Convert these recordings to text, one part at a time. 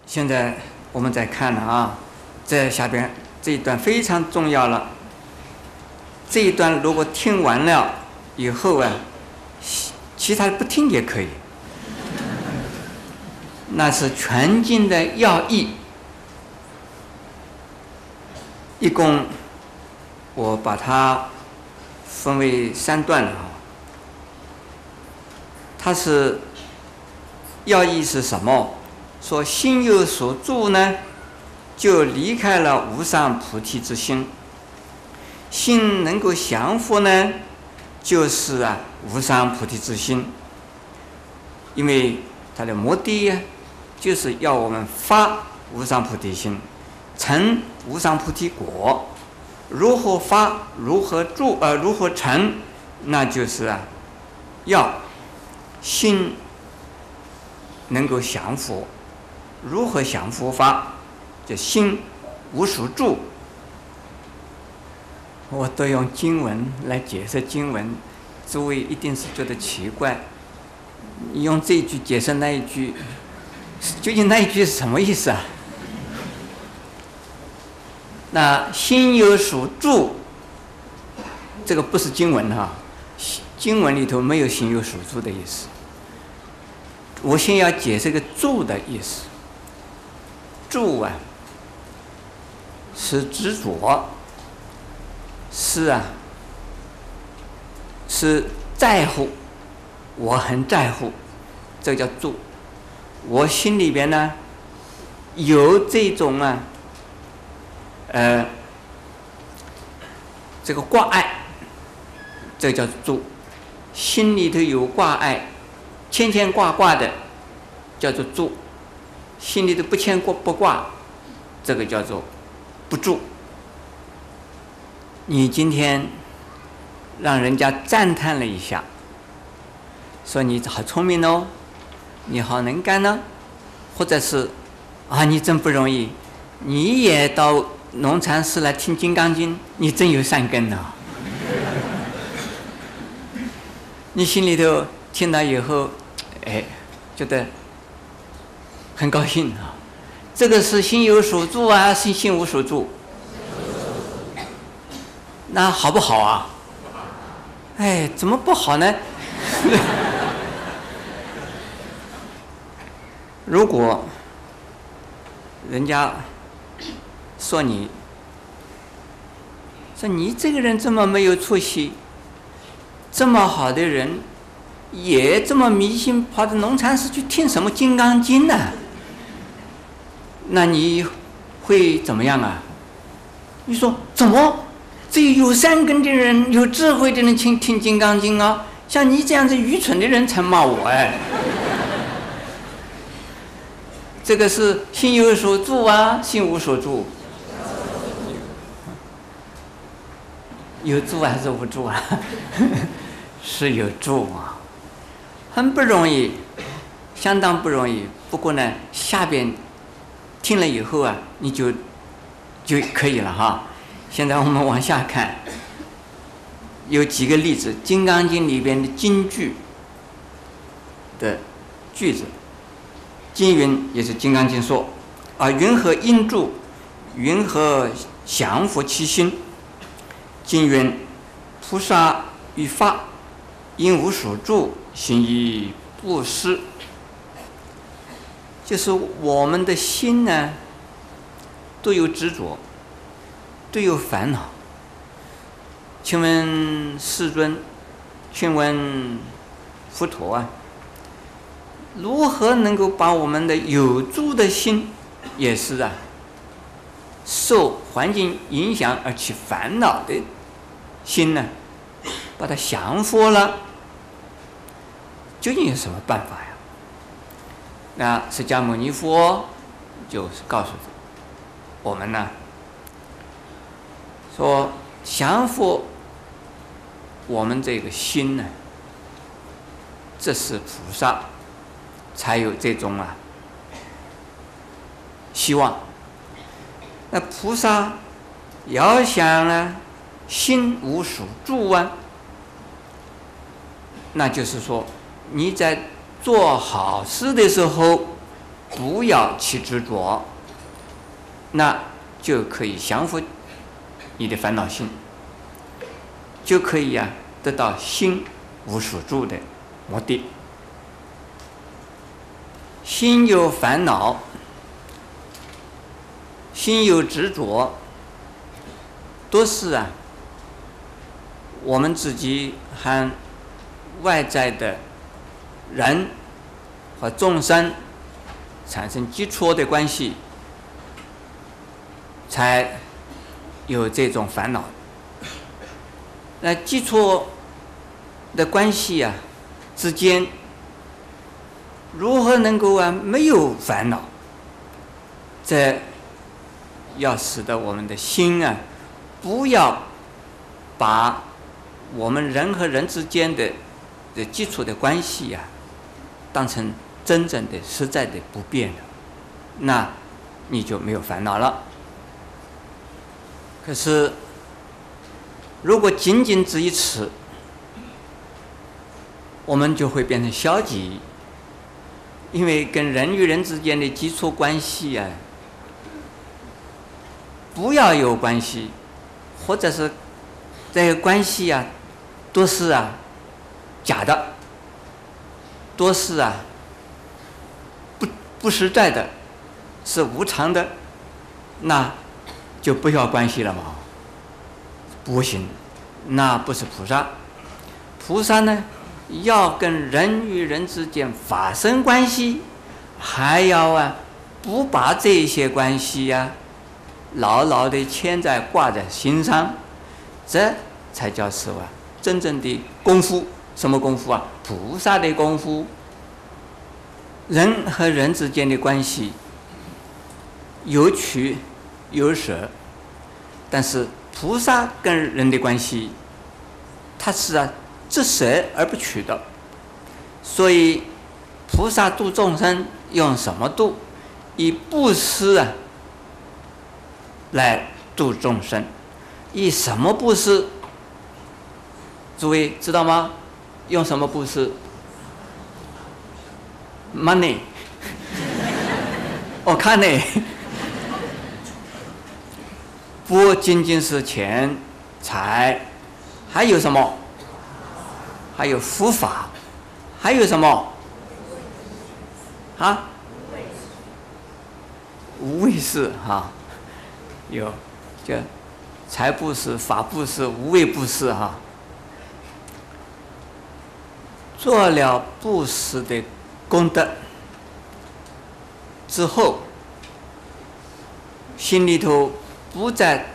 现在我们再看了啊，这下边这一段非常重要了。这一段如果听完了以后啊，其他不听也可以。那是全经的要义，一共我把它分为3段了。它是要义是什么？说心有所住呢，就离开了无上菩提之心。心能够降伏呢，就是无上菩提之心。因为它的目的就是要我们发无上菩提心，成无上菩提果。如何发，如何住，如何成，那就是要心能够降伏。如何降伏法？这心无所住。我都用经文来解释经文，诸位一定是觉得奇怪。你用这一句解释那一句，究竟那一句是什么意思啊？那心有所住，这个不是经文哈，经文里头没有心有所住的意思。我先要解释个住的意思。住是执着，是在乎，我很在乎，这个叫住。我心里边呢有这种这个挂碍，这个叫住。心里头有挂碍，牵挂的叫做住。心里头不牵不挂，这个叫做不住。你今天让人家赞叹了一下，说你好聪明哦，你好能干呢，或者是你真不容易，你也到农禅寺来听《金刚经》，你真有善根呢。你心里头听到以后，觉得很高兴啊。这个是心有所住是心无所住？那好不好啊？怎么不好呢？如果人家说你这个人这么没有出息，这么好的人也这么迷信，跑到农禅寺去听什么《金刚经》呢？那你会怎么样啊？你说怎么只有善根的人、有智慧的人听《金刚经》啊？像你这样子愚蠢的人才骂我这个是心有所住心无所住？有住还是无住是有住很不容易，相当不容易。不过呢，下边听了以后你就可以了哈。现在我们往下看，有几个例子，《金刚经》里边的金句的句子。经云也是《金刚经》说云何应住，云何降伏其心。经云：菩萨于法，因无所住，行于布施。就是我们的心呢，都有执着，都有烦恼。请问世尊，请问佛陀如何能够把我们的有住的心，也是受环境影响而起烦恼的心呢，把它降伏了？究竟有什么办法呀？那释迦牟尼佛就告诉我们呢，说降伏我们这个心呢，这是菩萨才有这种希望。那菩萨要想呢心无所住那就是说你在做好事的时候， 不要去执着，那就可以降服你的烦恼心，就可以得到心无所住的目的。心有烦恼，心有执着，都是我们自己和外在的人和众生产生基础的关系，才有这种烦恼。那基础的关系之间，如何能够没有烦恼？这要使得我们的心不要把我们人和人之间的基础的关系当成真正的实在的不变了，那你就没有烦恼了。可是如果仅仅只以此，我们就会变成消极，因为跟人与人之间的基础关系不要有关系，或者是这个关系都是假的，都是不实在的，是无常的，那就不要关系了嘛。不行，那不是菩萨。菩萨呢，要跟人与人之间发生关系，还要不把这些关系牢牢地牵在挂在心上，这才叫是真正的功夫。什么功夫菩萨的功夫。人和人之间的关系有取有舍，但是菩萨跟人的关系，它是只舍而不取的。所以菩萨度众生用什么度？以布施来度众生。以什么布施？诸位知道吗？用什么布施？money 我看呢，不仅仅是钱财，还有什么？还有佛法，还有什么无畏施有叫财布施、法布施、无畏布施做了布施的功德之后，心里头不再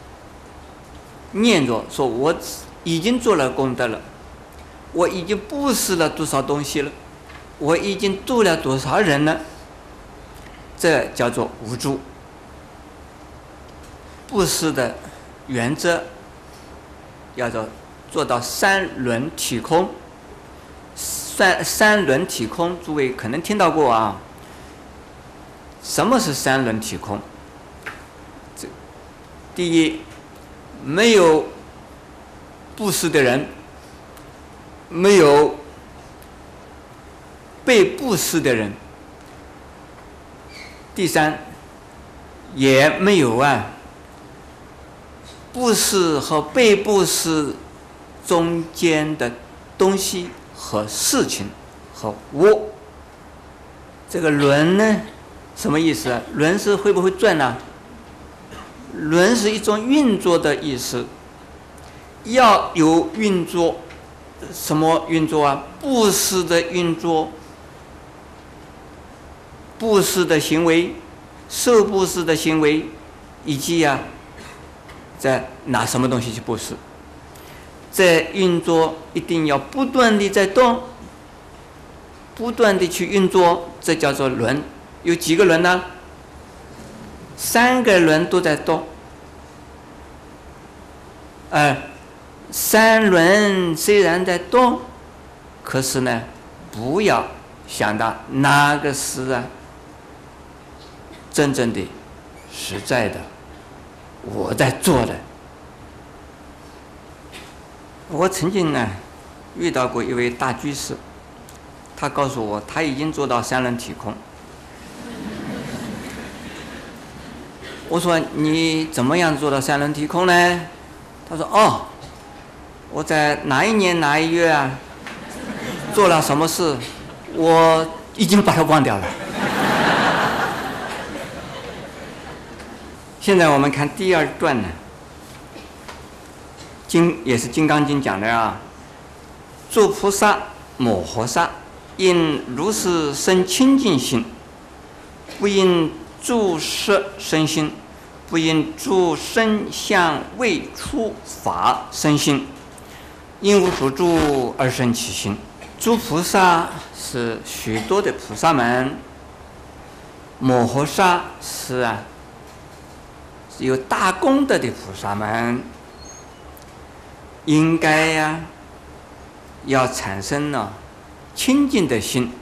念着说我已经做了功德了，我已经布施了多少东西了，我已经度了多少人了，这叫做无住。布施的原则要做到三轮体空。三轮体空，诸位可能听到过什么是三轮体空？第一，没有布施的人，没有被布施的人。第三，也没有布施和被布施中间的东西和事情和我。这个轮呢，什么意思？轮是会不会转呢？轮是一种运作的意思，要有运作。什么运作布施的运作，布施的行为，受布施的行为，以及在拿什么东西去布施。这运作一定要不断地在动，不断地去运作，这叫做轮。有几个轮呢？3个轮都在动。3轮虽然在动，可是呢，不要想到哪个是真正的实在的我在做的。我曾经遇到过一位大居士，他告诉我他已经做到三轮体空， 我说你怎么样做到三轮体空呢？他说哦，我在哪一年哪一月啊做了什么事，我已经把它忘掉了。现在我们看第二段呢，也是《金刚经》讲的啊，诸菩萨摩诃萨应如是生清净心，不应住色生心，不应住声香味触法生心，因无所住而生其心。诸菩萨是许多的菩萨们，摩诃萨是有大功德的菩萨们，应该要产生了清净的心。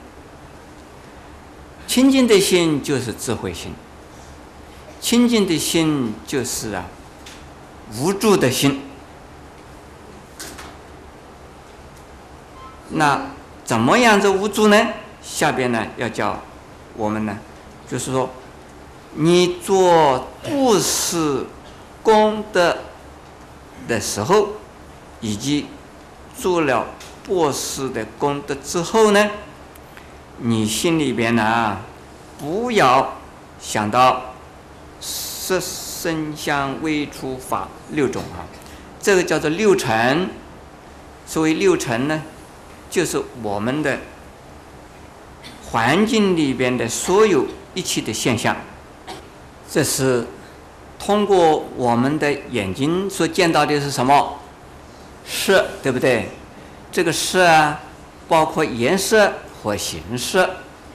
清净的心就是智慧心，清净的心就是无住的心。那怎么样子无住呢？下边呢要教我们呢，就是说你做布施功德的时候，以及做了布施的功德之后呢，你心里边呢不要想到色声香味触法六种这个叫做六尘。所谓六尘呢，就是我们的环境里边的所有一切的现象。这是通过我们的眼睛所见到的是什么？色，对不对？这个色包括颜色和形色。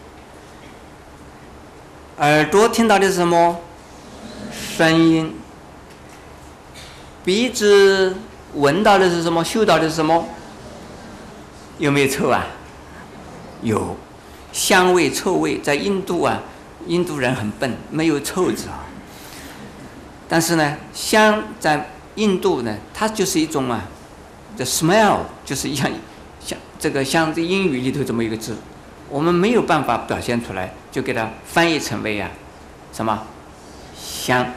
耳朵听到的是什么？声音。鼻子闻到的是什么？嗅到的是什么？有没有臭有。香味臭味在印度印度人很笨，没有臭字但是呢，香在印度呢，它就是一种the smell， 就是像这个像这英语里头这么一个字，我们没有办法表现出来，就给它翻译成为什么香。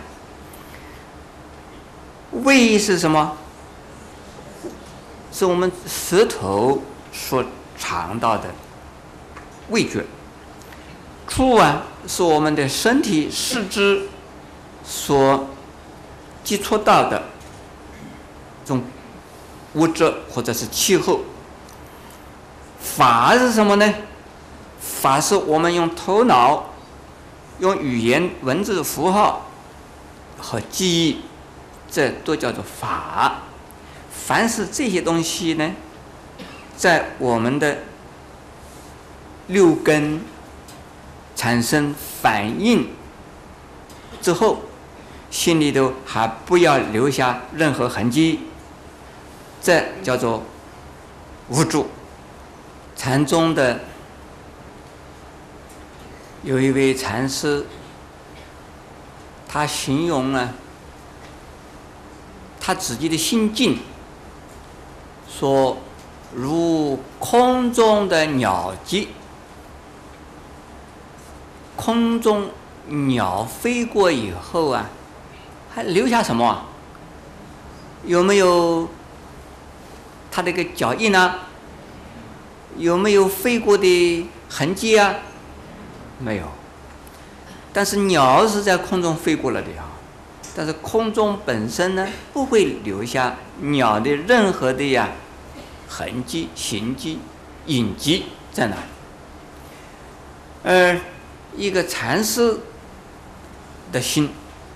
味是什么？是我们舌头所尝到的味觉。触是我们的身体四肢所接触到的这种物质或者是气候。法是什么呢？法是我们用头脑、用语言、文字、符号和记忆，这都叫做法。凡是这些东西呢，在我们的六根产生反应之后，心里头还不要留下任何痕迹，这叫做无住。禅宗的有一位禅师，他形容他自己的心境，说如空中的鸟迹。空中鸟飞过以后还留下什么有没有它的一个脚印有没有飞过的痕迹没有。但是鸟是在空中飞过了的但是空中本身呢，不会留下鸟的任何的痕迹、形迹、影迹在哪里。而一个禅师的心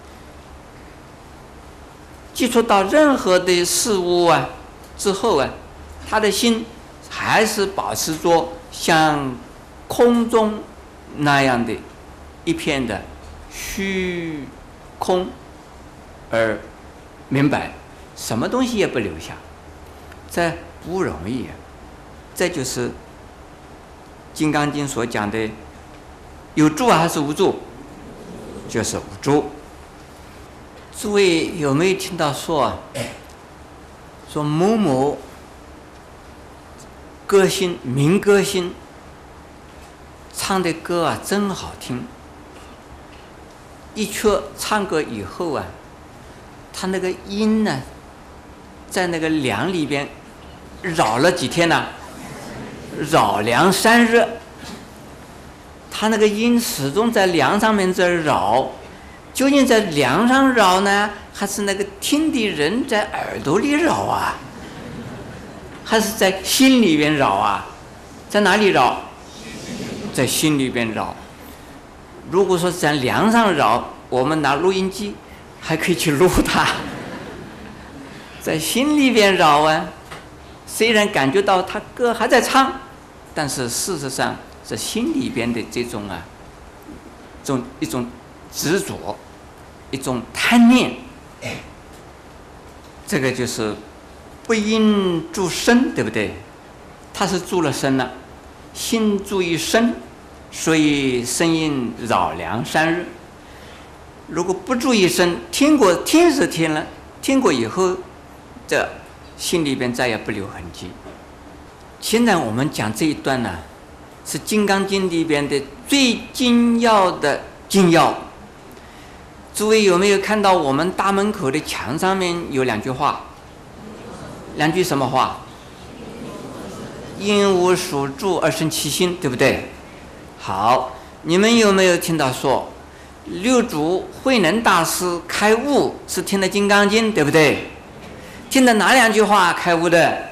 接触到任何的事物之后他的心还是保持着像空中那样的一片的虚空，而明白什么东西也不留下，这不容易这就是《金刚经》所讲的有住还是无住？就是无住。诸位有没有听到说某某歌星、民歌星唱的歌真好听？ 一曲唱歌以后啊，他那个音呢，在那个梁里边绕了几天呢？绕梁3日。他那个音始终在梁上面在绕，究竟在梁上绕呢，还是那个听的人在耳朵里绕啊？还是在心里边绕啊？在哪里绕？在心里边绕。如果说在梁上绕，我们拿录音机还可以去录它。在心里边绕啊，虽然感觉到他歌还在唱，但是事实上是心里边的这种一种执着，一种贪念。这个就是不因住身，对不对？他是住了身了，心住于身，所以声音扰梁3日。如果不注意身，听是听了，听过以后，这心里边再也不留痕迹。现在我们讲这一段呢，是《金刚经》里边的最精要的精要。诸位有没有看到我们大门口的墙上面有2句话？2句什么话？应无所住而生其心，对不对？好，你们有没有听到说六祖慧能大师开悟是听的《金刚经》，对不对？听的哪2句话开悟的？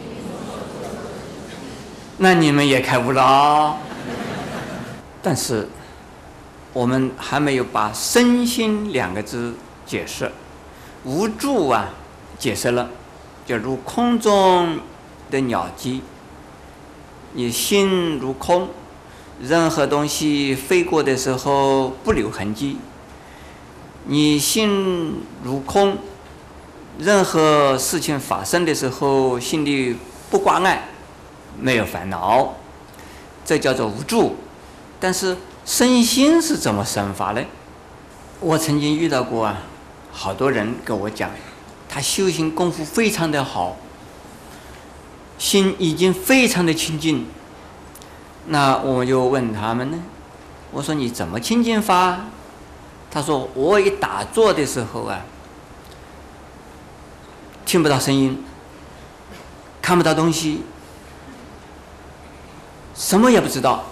那你们也开悟了哦。但是我们还没有把身心2个字解释。无住啊解释了，就如空中的鸟迹，你心如空，任何东西飞过的时候不留痕迹。你心如空，任何事情发生的时候心里不挂碍，没有烦恼，这叫做无住。但是身心是怎么生发呢？我曾经遇到过好多人跟我讲，他修行功夫非常的好，心已经非常的清净。那我就问他们呢，我说你怎么清净法？他说我一打坐的时候听不到声音，看不到东西，什么也不知道，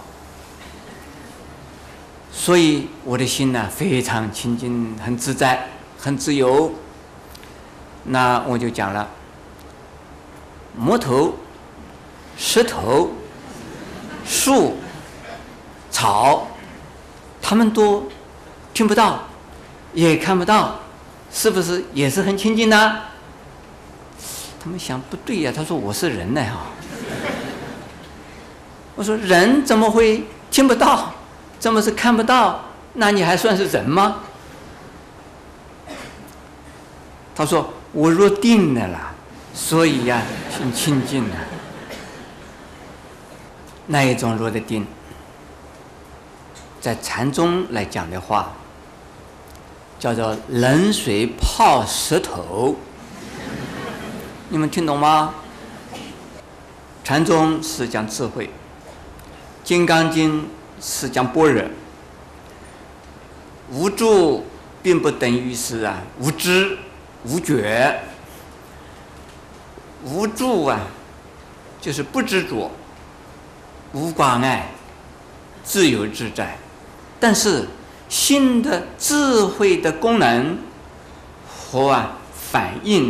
所以我的心非常清净，很自在，很自由。那我就讲了，木头、石头、树、草，他们都听不到，也看不到，是不是也是很清净呢？他们想不对呀，他说我是人呢我说人怎么会听不到，怎么是看不到？那你还算是人吗？他说我入定了啦，所以挺清净的。那一种入的定，在禅宗来讲的话，叫做冷水泡石头。你们听懂吗？禅宗是讲智慧，金刚经是讲般若。无住并不等于是无知无觉，无住就是不执着，无挂碍，自由自在。但是心的智慧的功能和反应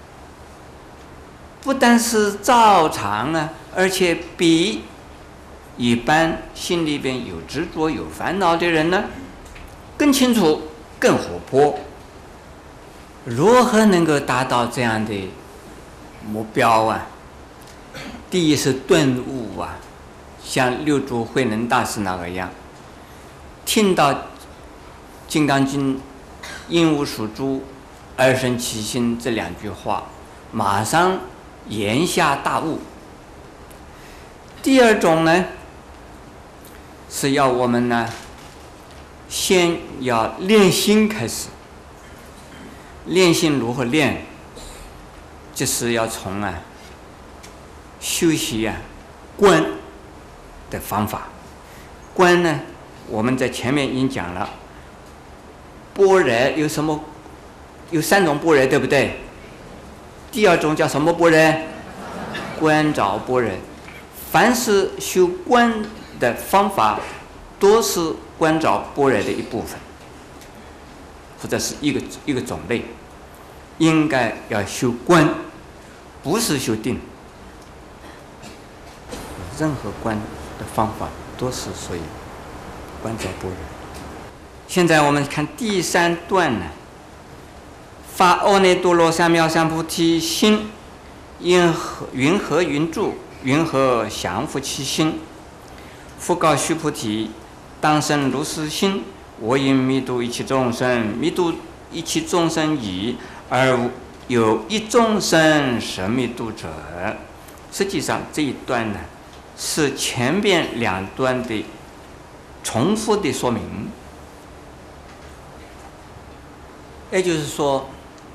不但是照常而且比一般心里边有执着有烦恼的人更清楚更活泼。如何能够达到这样的目标第一是顿悟像六祖慧能大师那个样，听到《金刚经》应无所住而生其心这2句话，马上言下大悟。第二种呢，是要我们先要练心开始。练心如何练？就是要从修习观的方法。观呢，我们在前面已经讲了， 般若有什么？有3种般若，对不对？第2种叫什么般若？观照般若。凡是修观的方法，都是观照般若的一部分，或者是一个种类。应该要修观，不是修定。任何观的方法都是属于观照般若。现在我们看第3段呢，发阿耨多罗三藐三菩提心，云何云住？云何降伏其心？复告须菩提：当生如是心，我应弥度一切众生，弥度一切众生已，而有一众生实弥度者。实际上这一段呢，是前边2段的重复的说明。也就是说，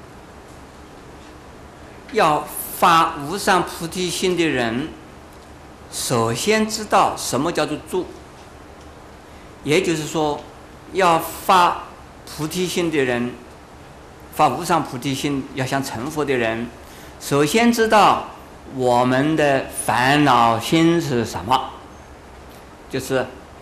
要发无上菩提心的人，首先知道什么叫做住。也就是说，要发菩提心的人，发无上菩提心要想成佛的人，首先知道我们的烦恼心是什么，就是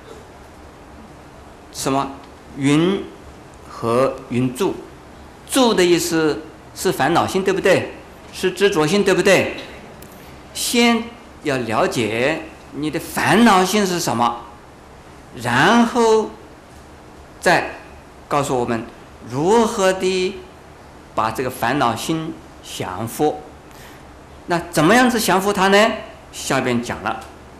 什么云和云住。住的意思是烦恼心，对不对？是执着心，对不对？先要了解你的烦恼心是什么，然后再告诉我们如何的把这个烦恼心降伏。那怎么样子降伏它呢？下边讲了，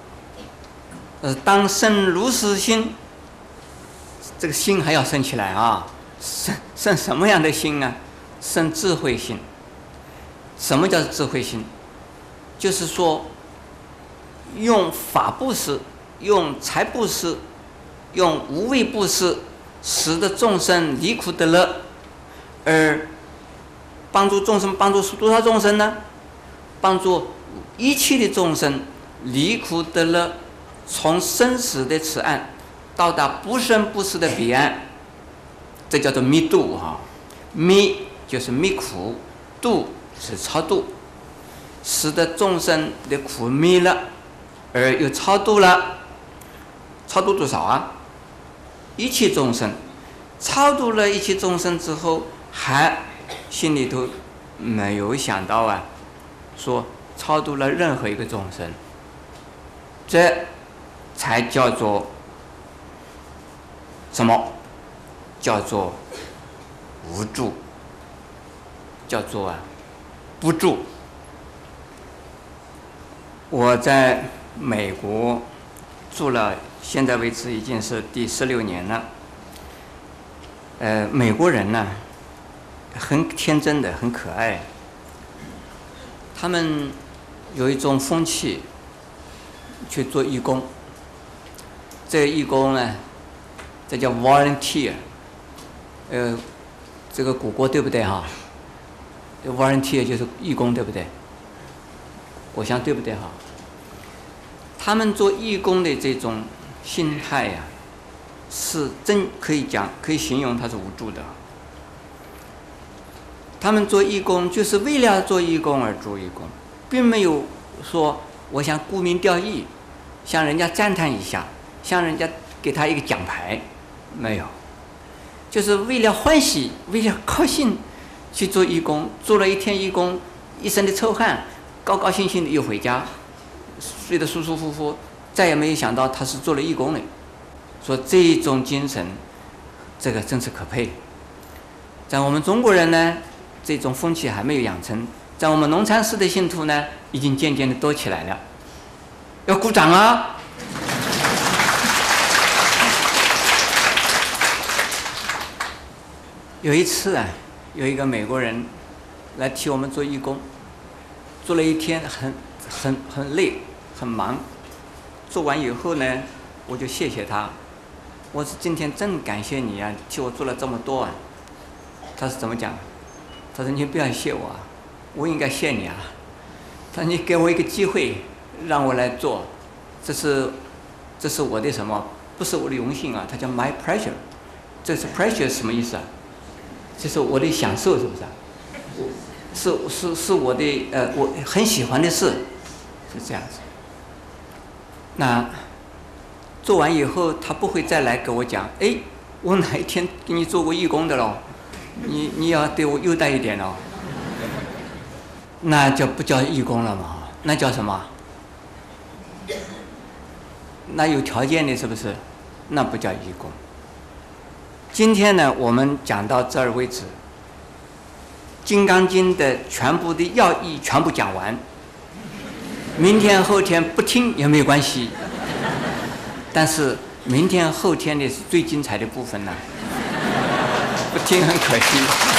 当生如是心，这个心还要生起来啊！生什么样的心呢？生智慧心。什么叫智慧心？就是说，用法布施，用财布施，用无畏布施，使得众生离苦得乐。而帮助众生，帮助多少众生呢？帮助一切的众生离苦得乐，从生死的此岸到达不生不死的彼岸。这叫做弥度哈，弥就是弥苦，度是超度，使得众生的苦弥了，而又超度了。超度多少啊？一切众生。超度了一切众生之后，还心里头没有想到啊，说超度了任何一个众生，这才叫做什么？叫做无住，叫做不住。我在美国住了，现在为止已经是第16年了。美国人呢，很天真的，很可爱。他们有一种风气，去做义工。这个义工呢，这叫 volunteer。这个古国对不对哈？volunteer 就是义工，对不对？我想对不对哈？他们做义工的这种心态呀，是真可以讲，可以形容他是无助的。他们做义工就是为了做义工而做义工，并没有说我想沽名钓誉，向人家赞叹一下，向人家给他一个奖牌，没有。就是为了欢喜，为了高兴去做义工，做了一天义工，一身的臭汗，高高兴兴的又回家，睡得舒舒服服，再也没有想到他是做了义工的。说这种精神，这个真是可佩。在我们中国人呢，这种风气还没有养成；在我们农禅寺的信徒呢，已经渐渐的多起来了。要鼓掌啊！有一次啊，有一个美国人来替我们做义工，做了一天，很累，很忙。做完以后呢，我就谢谢他，我说今天真感谢你啊，替我做了这么多啊。他是怎么讲？他说你不要谢我啊，我应该谢你啊。他说你给我一个机会，让我来做，这是我的什么？不是我的荣幸啊，他叫 my pleasure。这是 pleasure 什么意思啊？ 这是我的享受，是不是啊？是我的我很喜欢的事，是这样子。那做完以后，他不会再来给我讲，哎，我哪一天给你做过义工的咯，你要对我优待一点咯。那就不叫义工了嘛，那叫什么？那有条件的，是不是？那不叫义工。今天呢，我们讲到这儿为止，《金刚经》的全部的要义全部讲完。明天后天不听也没有关系，但是明天后天的是最精彩的部分呢，不听很可惜。